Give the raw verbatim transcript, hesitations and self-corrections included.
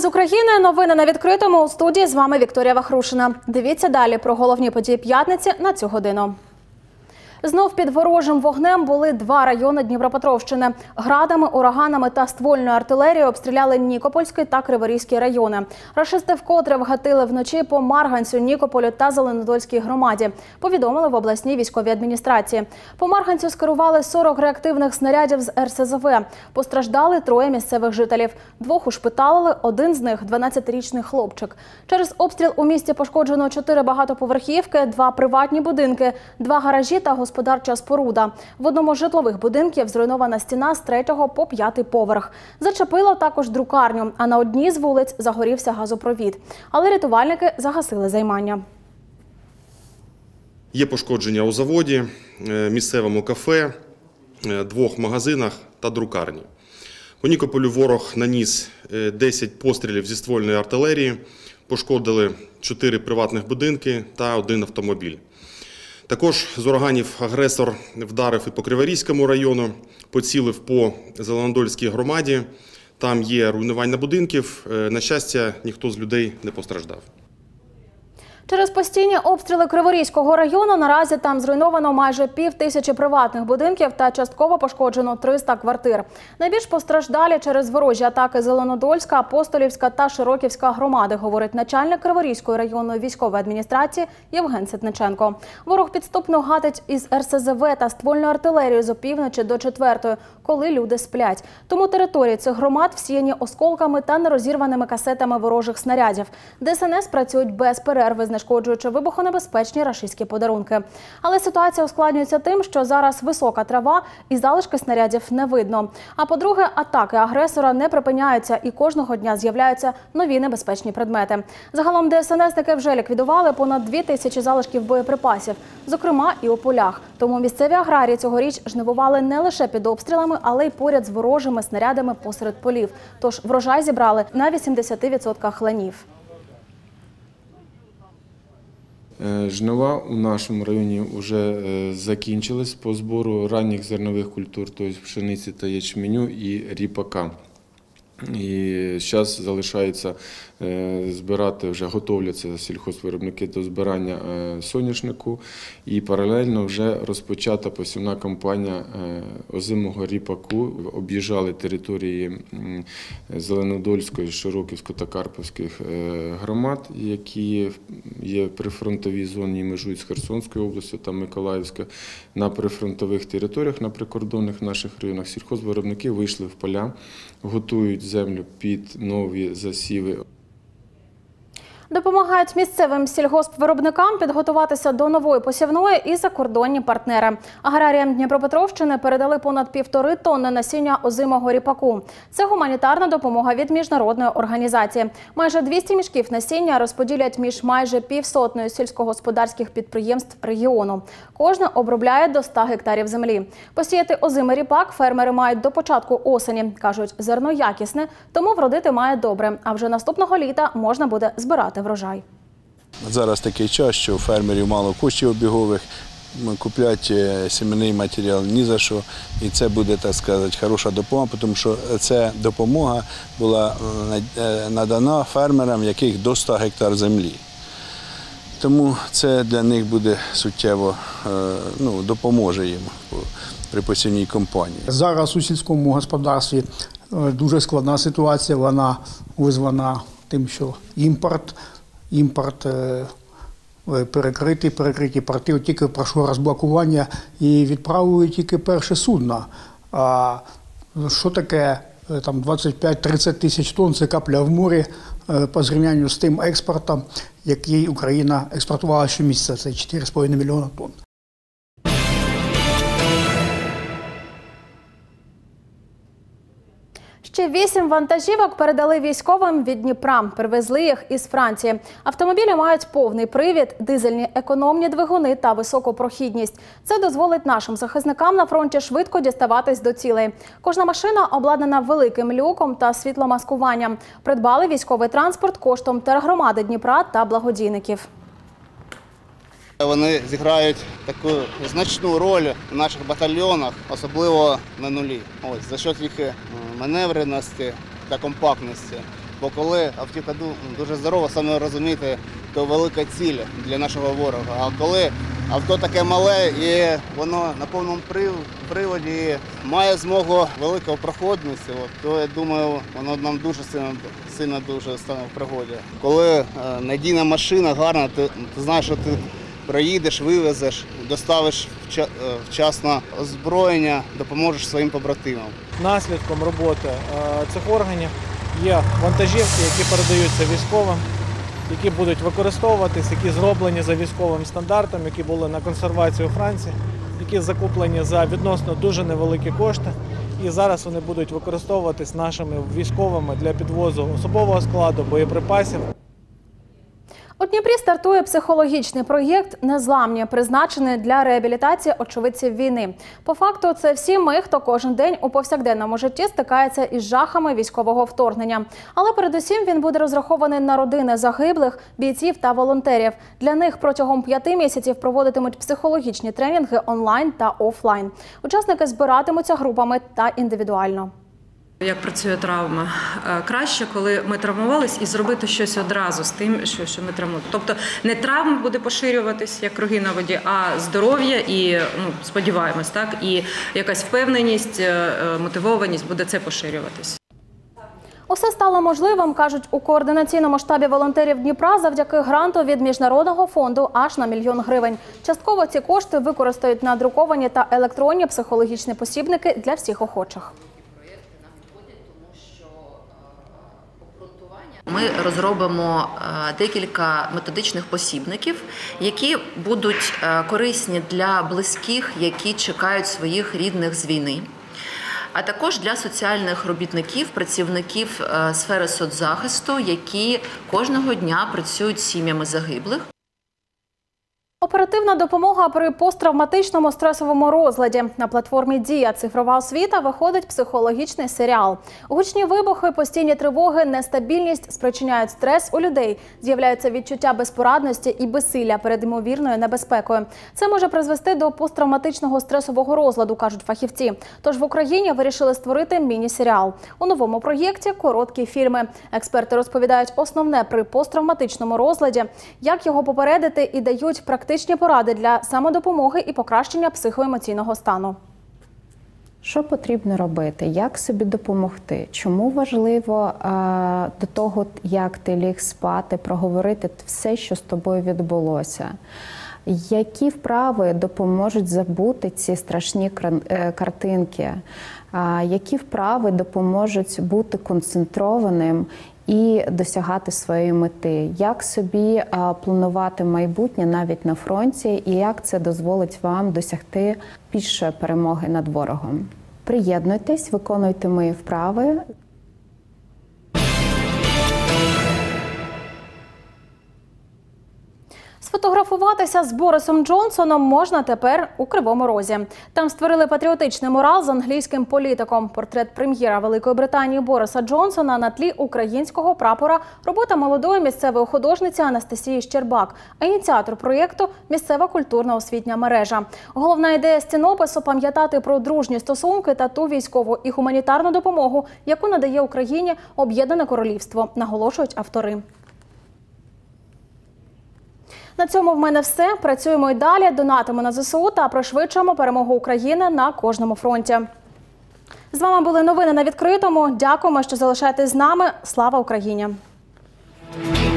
з України. Новини на відкритому. У студії з вами Вікторія Вахрушина. Дивіться далі про головні події п'ятниці на цю годину. Знов під ворожим вогнем були два райони Дніпропетровщини. Градами, ураганами та ствольною артилерією обстріляли Нікопольський та Криворізький райони. Рашисти вкотре вгатили вночі по Марганцю, Нікополю та Зеленодольській громаді, повідомили в обласній військовій адміністрації. По Марганцю скерували сорок реактивних снарядів з ер ес зет ве. Постраждали троє місцевих жителів. Двох ушпиталили, один з них – дванадцятирічний хлопчик. Через обстріл у місті пошкоджено чотири багатоповерхівки, два приватні будинки, два гаражі та господарські господарча споруда. В одному з житлових будинків зруйнована стіна з третього по п'ятий поверх. Зачепило також друкарню, а на одній з вулиць загорівся газопровід. Але рятувальники загасили займання. Є пошкодження у заводі, місцевому кафе, двох магазинах та друкарні. По Нікополю ворог наніс десять пострілів зі ствольної артилерії, пошкодили чотири приватних будинки та один автомобіль. Також з ураганів агресор вдарив і по Криворізькому району, поцілив по Зеленодольській громаді. Там є руйнування будинків. На щастя, ніхто з людей не постраждав. Через постійні обстріли Криворізького району наразі там зруйновано майже пів тисячі приватних будинків та частково пошкоджено триста квартир. Найбільш постраждалі через ворожі атаки Зеленодольська, Апостолівська та Широківська громади, говорить начальник Криворізької районної військової адміністрації Євген Ситниченко. Ворог підступно гатить із ер ес зет ве та ствольною артилерією з опівночі до четвертої, коли люди сплять. Тому території цих громад всіяні осколками та нерозірваними касетами ворожих снарядів. де ес ен ес працюють без перерви, знешкоджуючи вибухонебезпечні рашистські подарунки. Але ситуація ускладнюється тим, що зараз висока трава і залишки снарядів не видно. А по-друге, атаки агресора не припиняються і кожного дня з'являються нові небезпечні предмети. Загалом де ес ен есники вже ліквідували понад дві тисячі залишків боєприпасів, зокрема і у полях. Тому місцеві аграрії цьогоріч жнивували не лише під обстрілами, але й поряд з ворожими снарядами посеред полів. Тож врожай зібрали на вісімдесят відсотків ланів. Жнива у нашому районі вже закінчились по збору ранніх зернових культур, тобто пшениці та ячменю і ріпака. І зараз залишається збирати, вже готовляться сільхозвиробники до збирання соняшнику. І паралельно вже розпочата посівна кампанія озимого ріпаку. Об'їжджали території Зеленодольської, Широківської та Карпівських громад, які є в прифронтовій зоні, межують з Херсонською областю та Миколаївською. На прифронтових територіях, на прикордонних наших районах сільхозвиробники вийшли в поля, готують землю під нові засіви. Допомагають місцевим сільгоспвиробникам підготуватися до нової посівної і закордонні партнери. Аграріям Дніпропетровщини передали понад півтори тонни насіння озимого ріпаку. Це гуманітарна допомога від міжнародної організації. Майже двісті мішків насіння розподілять між майже півсотнею сільськогосподарських підприємств регіону. Кожне обробляє до ста гектарів землі. Посіяти озимий ріпак фермери мають до початку осені. Кажуть, зерно якісне, тому вродити має добре. А вже наступного літа можна буде збирати врожай. Зараз такий час, що у фермерів мало коштів обігових, купляти сімейний матеріал ні за що. І це буде, так сказати, хороша допомога, тому що ця допомога була надана фермерам, яких до ста гектар землі. Тому це для них буде суттєво, ну, допоможе їм при посівній кампанії. Зараз у сільському господарстві дуже складна ситуація, вона визвана тим, що імпорт, імпорт перекритий, перекриті порти, тільки пройшло розблокування і відправили тільки перше судно. А що таке там двадцять п'ять - тридцять тисяч тонн, це капля в морі по зрівнянню з тим експортом, який Україна експортувала щомісяця, це чотири з половиною мільйона тонн. Ще вісім вантажівок передали військовим від Дніпра. Привезли їх із Франції. Автомобілі мають повний привід, дизельні економні двигуни та високу прохідність. Це дозволить нашим захисникам на фронті швидко діставатись до цілей. Кожна машина обладнана великим люком та світломаскуванням. Придбали військовий транспорт коштом тергромади Дніпра та благодійників. Вони зіграють таку значну роль в наших батальйонах, особливо на нулі. Ось, за счет їх маневреності та компактності. Бо коли автівка дуже здорова, саме розумієте, то велика ціль для нашого ворога. А коли авто таке мале і воно на повному приводі має змогу великого проходності, то я думаю, воно нам дуже сильно, сильно дуже стане в пригоді. Коли надійна машина гарна, ти, ти знаєш, що ти проїдеш, вивезеш, доставиш вчасно озброєння, допоможеш своїм побратимам. Наслідком роботи цих органів є вантажівки, які передаються військовим, які будуть використовуватись, які зроблені за військовим стандартом, які були на консервації у Франції, які закуплені за відносно дуже невеликі кошти. І зараз вони будуть використовуватись нашими військовими для підвозу особового складу, боєприпасів. У Дніпрі стартує психологічний проєкт «Незламні», призначений для реабілітації очевидців війни. По факту, це всі ми, хто кожен день у повсякденному житті стикається із жахами військового вторгнення. Але передусім він буде розрахований на родини загиблих, бійців та волонтерів. Для них протягом п'яти місяців проводитимуть психологічні тренінги онлайн та офлайн. Учасники збиратимуться групами та індивідуально. Як працює травма? Краще, коли ми травмувались, і зробити щось одразу з тим, що, що ми травмували. Тобто не травма буде поширюватись, як круги на воді, а здоров'я і, ну, сподіваємось, так, і якась впевненість, мотивованість буде це поширюватись. Усе стало можливим, кажуть у координаційному штабі волонтерів Дніпра, завдяки гранту від Міжнародного фонду аж на мільйон гривень. Частково ці кошти використають на друковані та електронні психологічні посібники для всіх охочих. Ми розробимо декілька методичних посібників, які будуть корисні для близьких, які чекають своїх рідних з війни, а також для соціальних робітників, працівників сфери соцзахисту, які кожного дня працюють з сім'ями загиблих. Оперативна допомога при посттравматичному стресовому розладі. На платформі «Дія. Цифрова освіта» виходить психологічний серіал. Гучні вибухи, постійні тривоги, нестабільність спричиняють стрес у людей. З'являється відчуття безпорадності і безсилля перед ймовірною небезпекою. Це може призвести до посттравматичного стресового розладу, кажуть фахівці. Тож в Україні вирішили створити міні-серіал. У новому проєкті – короткі фільми. Експерти розповідають основне при посттравматичному розладі, як його попередити, і дають практичні поради для самодопомоги і покращення психоемоційного стану. Що потрібно робити? Як собі допомогти? Чому важливо а, до того, як ти ліг спати, проговорити все, що з тобою відбулося? Які вправи допоможуть забути ці страшні картинки? А, які вправи допоможуть бути концентрованим і досягати своєї мети? Як собі а, планувати майбутнє навіть на фронті, і як це дозволить вам досягти більшої перемоги над ворогом? Приєднуйтесь, виконуйте мої вправи. Сфотографуватися з Борисом Джонсоном можна тепер у Кривому Розі. Там створили патріотичний мурал з англійським політиком. Портрет прем'єра Великої Британії Бориса Джонсона на тлі українського прапора – робота молодої місцевої художниці Анастасії Щербак. А ініціатор проєкту – місцева культурна освітня мережа. Головна ідея стінопису – пам'ятати про дружні стосунки та ту військову і гуманітарну допомогу, яку надає Україні Об'єднане Королівство, наголошують автори. На цьому в мене все. Працюємо і далі, донатимо на ЗСУ та пришвидшуємо перемогу України на кожному фронті. З вами були новини на відкритому. Дякуємо, що залишаєтесь з нами. Слава Україні!